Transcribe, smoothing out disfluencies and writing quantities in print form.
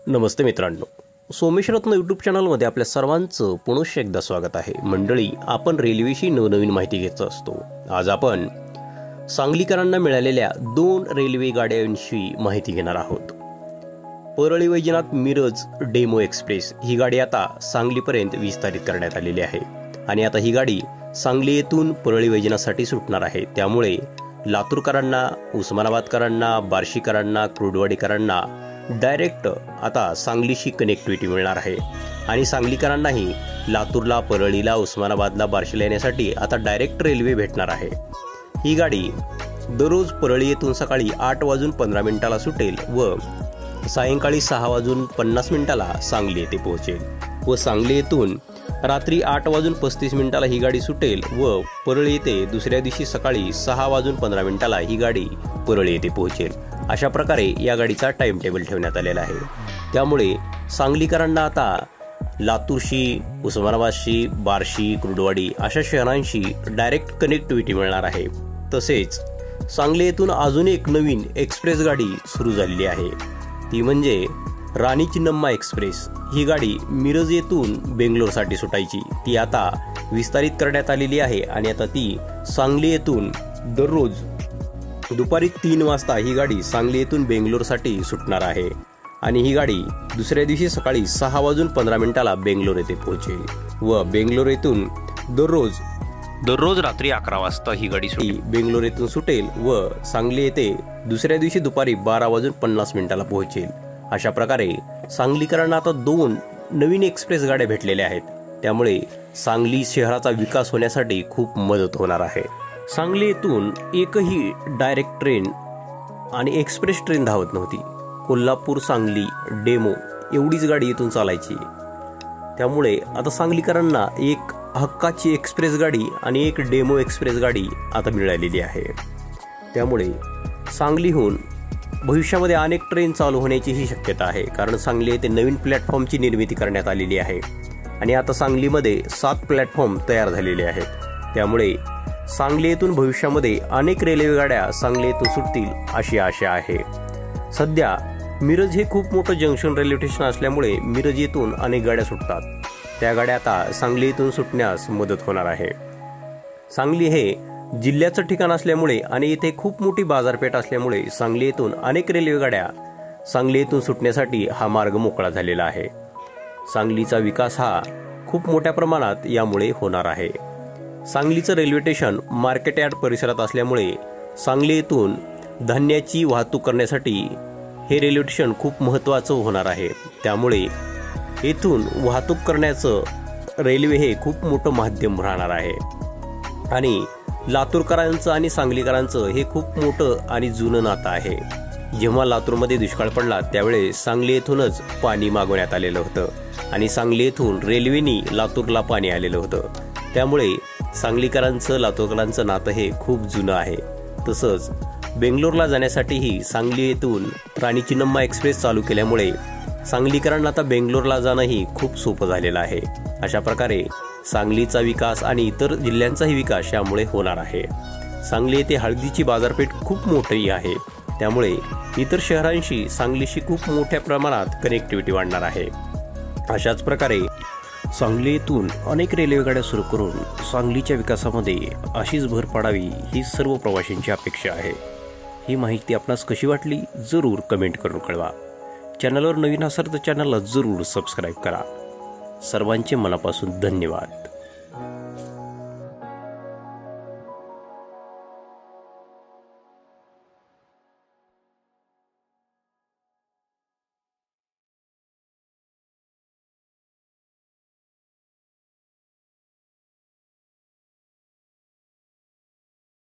नमस्ते मित्रांनो, सोमेश रत्न यूट्यूब चॅनलमध्ये आपल्या सर्वांचं पुनश्च एकदा स्वागत आहे। मंडळी, आपण रेल्वेशी नवनवीन माहिती घेत असतो। आज आपण सांगलीकरांना मिळालेल्या 2 रेल्वे गाड्यांविषयी माहिती घेणार आहोत। परळी वैजनाथ मिरज डेमो एक्सप्रेस ही गाडी आता सांगलीपर्यंत विस्तारित करण्यात आलेली आहे आणि आता ही गाडी सांगली येथून परळी वैजनाथसाठी सुटणार आहे। त्यामुळे लातूरकरांना, उस्मानाबादकरांना, बार्शीकरांना, कुर्डवाडीकरांना डायरेक्ट आता सांगलीशी कनेक्टिव्हिटी मिळणार आहे आणि सांगलीकरांनाही लातूरला, परळीला, उस्मानाबादला, बार्शीला येण्यासाठी आता डायरेक्ट रेल्वे भेटणार आहे। ही गाडी दररोज परळी येथून सकाळी 8:15 सुटेल व सायंकाळी 6:50 सांगली येथे पोहोचेल व सांगली येथून रात्री 8:35 ही गाडी सुटेल व परळी येथे दुसऱ्या दिवशी सकाळी 6:15 ही गाडी परळी येथे पोहोचेल। अशा प्रकारे या गाडीचा टाइम टेबल ठेवण्यात आलेला आहे। त्यामुळे सांगलीकरांना आता लातूरशी, उस्मानाबादशी, बार्शी, कुर्डवाडी अशा शहरांशी डायरेक्ट कनेक्टिव्हिटी मिळणार आहे। तसेच सांगली येथून अजून एक नवीन एक्सप्रेस गाडी सुरू झालेली आहे, ती म्हणजे राणी चिन्नम्मा एक्सप्रेस। ही गाडी मिरज येथून बेंगलोरसाठी सुटायची, ती आता विस्तारित करण्यात आलेली आहे आणि आता ती सांगली येथून दररोज दुपारी 3 वाजता ही गाडी सांगली येथून बेंगलोरसाठी सुटणार आहे आणि ही गाडी दुसऱ्या दिवशी सकाळी 6:15 बेंगलोर येथे पोहोचेल व बेंगलोर येथून दररोज रात्री 11 वाजता ही गाडी बेंगलोर येथून सुटेल व सांगली येथे दुसऱ्या दिवशी दुपारी 12:50 पोहोचेल। अशा प्रकारे सांगलीकरांना आता 2 नवीन एक्सप्रेस गाड्या भेटलेल्या आहेत। त्यामुळे सांगली शहराचा विकास होण्यासाठी खूप मदत होणार आहे। सांगली येथून एकही डायरेक्ट ट्रेन आणि एक्सप्रेस ट्रेन धावत नव्हती। कोल्हापूर सांगली डेमो एवढीच गाडी इथून चालायची। त्यामुळे आता सांगलीकरांना एक हक्काची एक्सप्रेस गाडी आणि एक डेमो एक्सप्रेस गाडी आता मिळालेली आहे। त्यामुळे सांगलीहून भविष्यामध्ये अनेक ट्रेन चालू होण्याची ही शक्यता आहे, कारण सांगली येथे नवीन प्लॅटफॉर्मची निर्मिती करण्यात आलेली आहे आणि आता सांगलीमध्ये 7 प्लॅटफॉर्म तयार झालेले आहेत। त्यामुळे सांगली येथून भविष्यामध्ये अनेक रेल्वे गाड्या सांगली येथून सुटतील अशी आशा आहे। सध्या मिरज हे खूप मोठं जंक्शन रेल्वे स्टेशन असल्यामुळे मिरज येथून अनेक गाड्या सुटतात। त्या गाड्या आता सांगली येथून सुटण्यास मदत होणार आहे। सांगली हे जिल्ह्याचं ठिकाण असल्यामुळे आणि इथे खूप मोठी बाजारपेठ असल्यामुळे सांगली येथून अनेक रेल्वे गाड्या सांगली येथून सुटण्यासाठी हा मार्ग मोकळा झालेला आहे। सांगलीचा विकास हा खूप मोठ्या प्रमाणात यामुळे होणार आहे। सांगलीचं रेल्वे स्टेशन मार्केट यार्ड परिसरात असल्यामुळे सांगली येथून धान्याची वाहतूक करण्यासाठी हे रेल्वे स्टेशन खूप महत्त्वाचं होणार आहे। त्यामुळे येथून वाहतूक करण्याचं रेल्वे हे खूप मोठं माध्यम राहणार आहे आणि लातूरकरांचं आणि सांगलीकरांचं हे खूप मोठं आणि जुनं नातं आहे। जेव्हा लातूरमध्ये दुष्काळ पडला त्यावेळी सांगली येथूनच पाणी मागवण्यात आलेलं होतं आणि सांगली येथून रेल्वेनी लातूरला पाणी आलेलं होतं। त्यामुळे सांगलीकरांचं, लातूरकरांचं नातं हे खूप जुनं आहे। तसंच बेंगलोरला जाण्यासाठीही सांगली येथून राणी चिन्नम्मा एक्सप्रेस चालू केल्यामुळे सांगलीकरांना आता बेंगलोरला जाणंही खूप सोपं झालेलं आहे। अशा प्रकारे सांगलीचा विकास आणि इतर जिल्ह्यांचाही विकास यामुळे होणार आहे। सांगली येथे हळदीची बाजारपेठ खूप मोठी आहे, त्यामुळे इतर शहरांशी सांगलीशी खूप मोठ्या प्रमाणात कनेक्टिव्हिटी वाढणार आहे। अशाच प्रकारे सांगली येथून अनेक रेल्वे गाड्या सुरू करून सांगलीच्या विकासामध्ये अशीच भर पडावी ही सर्व प्रवाशांची अपेक्षा आहे। ही माहिती आपणास कशी वाटली जरूर कमेंट करून कळवा। चॅनलवर नवीन असाल तर चॅनलला जरूर सबस्क्राईब करा। सर्वांचे मनापासून धन्यवाद।